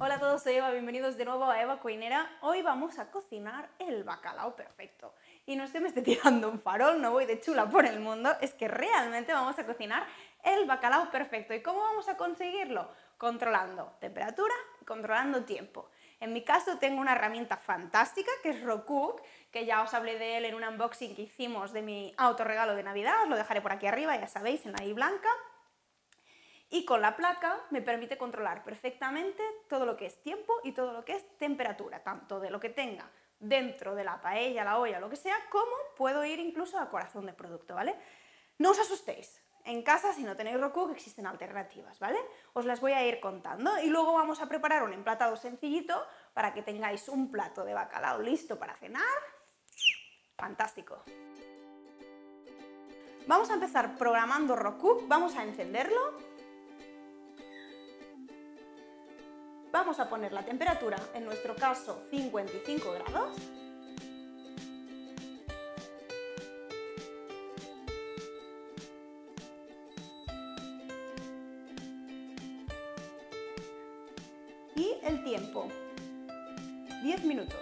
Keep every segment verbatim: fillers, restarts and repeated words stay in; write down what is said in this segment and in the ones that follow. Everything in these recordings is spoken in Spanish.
Hola a todos, soy Eva, bienvenidos de nuevo a Eva Cocinera. Hoy vamos a cocinar el bacalao perfecto. Y no es que me esté tirando un farol, no voy de chula por el mundo, es que realmente vamos a cocinar el bacalao perfecto. ¿Y cómo vamos a conseguirlo? Controlando temperatura y controlando tiempo. En mi caso tengo una herramienta fantástica que es Rocook, que ya os hablé de él en un unboxing que hicimos de mi autorregalo de Navidad, os lo dejaré por aquí arriba, ya sabéis, en la i blanca. Y con la placa me permite controlar perfectamente todo lo que es tiempo y todo lo que es temperatura, tanto de lo que tenga dentro de la paella, la olla, lo que sea, como puedo ir incluso a corazón de producto, ¿vale? No os asustéis, en casa si no tenéis Rocook existen alternativas, ¿vale? Os las voy a ir contando y luego vamos a preparar un emplatado sencillito para que tengáis un plato de bacalao listo para cenar. Fantástico. Vamos a empezar programando Rocook, vamos a encenderlo. Vamos a poner la temperatura, en nuestro caso cincuenta y cinco grados. Y el tiempo, diez minutos.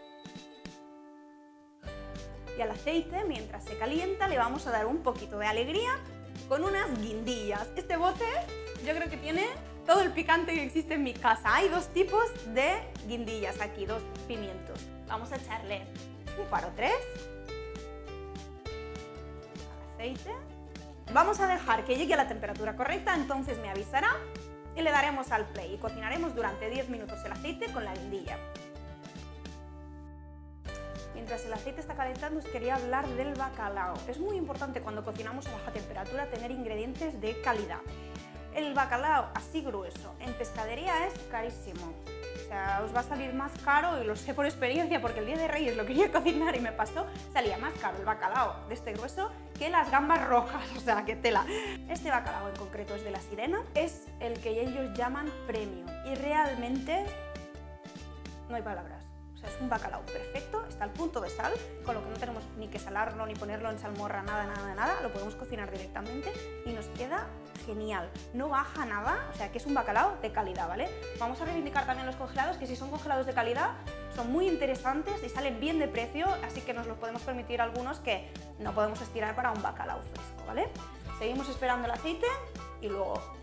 Y al aceite, mientras se calienta, le vamos a dar un poquito de alegría con unas guindillas. Este bote yo creo que tiene todo el picante que existe en mi casa. Hay dos tipos de guindillas aquí, dos pimientos. Vamos a echarle un par o tres al aceite. Vamos a dejar que llegue a la temperatura correcta, entonces me avisará y le daremos al play y cocinaremos durante diez minutos el aceite con la guindilla. Mientras el aceite está calentando os quería hablar del bacalao. Es muy importante cuando cocinamos a baja temperatura tener ingredientes de calidad. El bacalao así grueso en pescadería es carísimo, o sea, os va a salir más caro y lo sé por experiencia porque el día de Reyes lo quería cocinar y me pasó, salía más caro el bacalao de este grueso que las gambas rojas, o sea, que tela. Este bacalao en concreto es de La Sirena, es el que ellos llaman premium y realmente no hay palabras. O sea, es un bacalao perfecto, está al punto de sal, con lo que no tenemos ni que salarlo ni ponerlo en salmorra, nada, nada, nada, lo podemos cocinar directamente y nos queda genial, no baja nada, o sea que es un bacalao de calidad, ¿vale? Vamos a reivindicar también los congelados, que si son congelados de calidad son muy interesantes y salen bien de precio, así que nos los podemos permitir algunos que no podemos estirar para un bacalao fresco, ¿vale? Seguimos esperando el aceite y luego...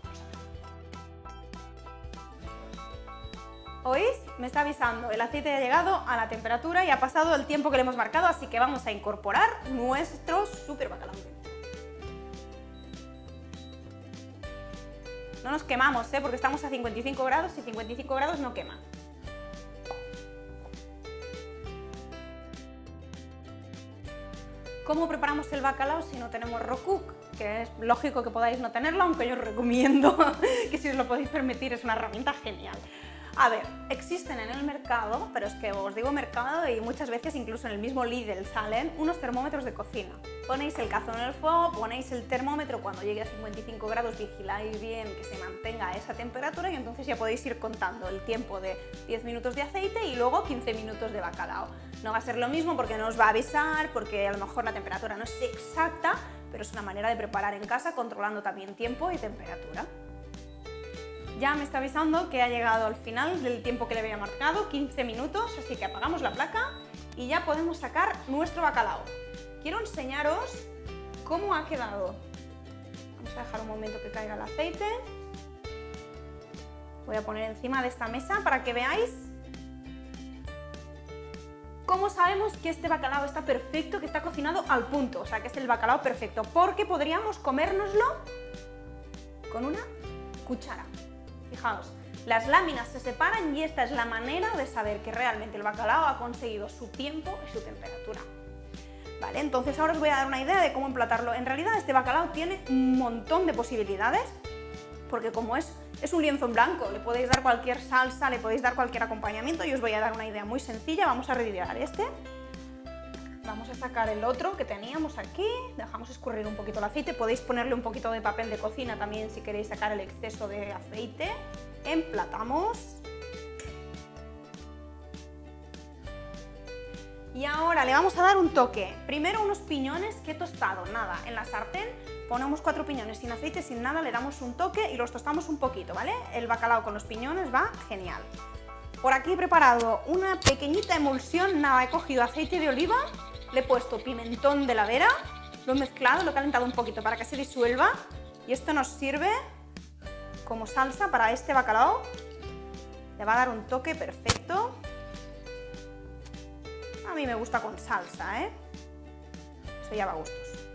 ¿Oís? Me está avisando, el aceite ha llegado a la temperatura y ha pasado el tiempo que le hemos marcado, así que vamos a incorporar nuestro super bacalao. No nos quemamos, ¿eh? Porque estamos a cincuenta y cinco grados y cincuenta y cinco grados no quema. ¿Cómo preparamos el bacalao si no tenemos Rocook? Que es lógico que podáis no tenerlo, aunque yo os recomiendo que si os lo podéis permitir es una herramienta genial. A ver, existen en el mercado, pero es que os digo mercado y muchas veces incluso en el mismo Lidl salen unos termómetros de cocina. Ponéis el cazón en el fuego, ponéis el termómetro, cuando llegue a cincuenta y cinco grados vigiláis bien que se mantenga a esa temperatura y entonces ya podéis ir contando el tiempo de diez minutos de aceite y luego quince minutos de bacalao. No va a ser lo mismo porque no os va a avisar, porque a lo mejor la temperatura no es exacta, pero es una manera de preparar en casa controlando también tiempo y temperatura. Ya me está avisando que ha llegado al final del tiempo que le había marcado, quince minutos, así que apagamos la placa y ya podemos sacar nuestro bacalao. Quiero enseñaros cómo ha quedado. Vamos a dejar un momento que caiga el aceite. Voy a poner encima de esta mesa para que veáis cómo sabemos que este bacalao está perfecto, que está cocinado al punto, o sea, que es el bacalao perfecto, porque podríamos comérnoslo con una cuchara. Fijaos, las láminas se separan y esta es la manera de saber que realmente el bacalao ha conseguido su tiempo y su temperatura. Vale, entonces ahora os voy a dar una idea de cómo emplatarlo. En realidad este bacalao tiene un montón de posibilidades, porque como es, es un lienzo en blanco, le podéis dar cualquier salsa, le podéis dar cualquier acompañamiento y os voy a dar una idea muy sencilla. Vamos a retirar este. Vamos a sacar el otro que teníamos aquí, dejamos escurrir un poquito el aceite, podéis ponerle un poquito de papel de cocina también si queréis sacar el exceso de aceite. Emplatamos. Y ahora le vamos a dar un toque. Primero unos piñones que he tostado, nada, en la sartén Ponemos cuatro piñones sin aceite, sin nada, le damos un toque y los tostamos un poquito, ¿vale? El bacalao con los piñones va genial. Por aquí he preparado una pequeñita emulsión, nada, he cogido aceite de oliva, le he puesto pimentón de la Vera, lo he mezclado, lo he calentado un poquito para que se disuelva y esto nos sirve como salsa para este bacalao. Le va a dar un toque perfecto. A mí me gusta con salsa, ¿eh? Eso ya va a gustos.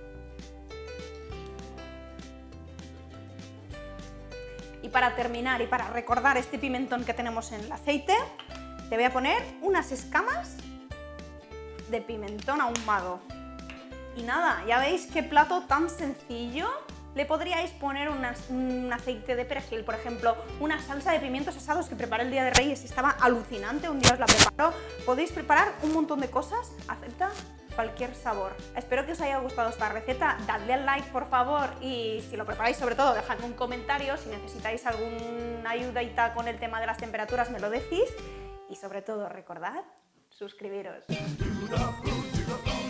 Y para terminar y para recordar este pimentón que tenemos en el aceite, le voy a poner unas escamas de pimentón ahumado. Y nada, ya veis qué plato tan sencillo. Le podríais poner unas, un aceite de perejil, por ejemplo, una salsa de pimientos asados que preparé el día de Reyes y estaba alucinante, un día os la preparo. Podéis preparar un montón de cosas, acepta cualquier sabor. Espero que os haya gustado esta receta, dadle al like por favor y si lo preparáis sobre todo dejadme un comentario, si necesitáis alguna ayudita con el tema de las temperaturas me lo decís y sobre todo recordad suscribiros.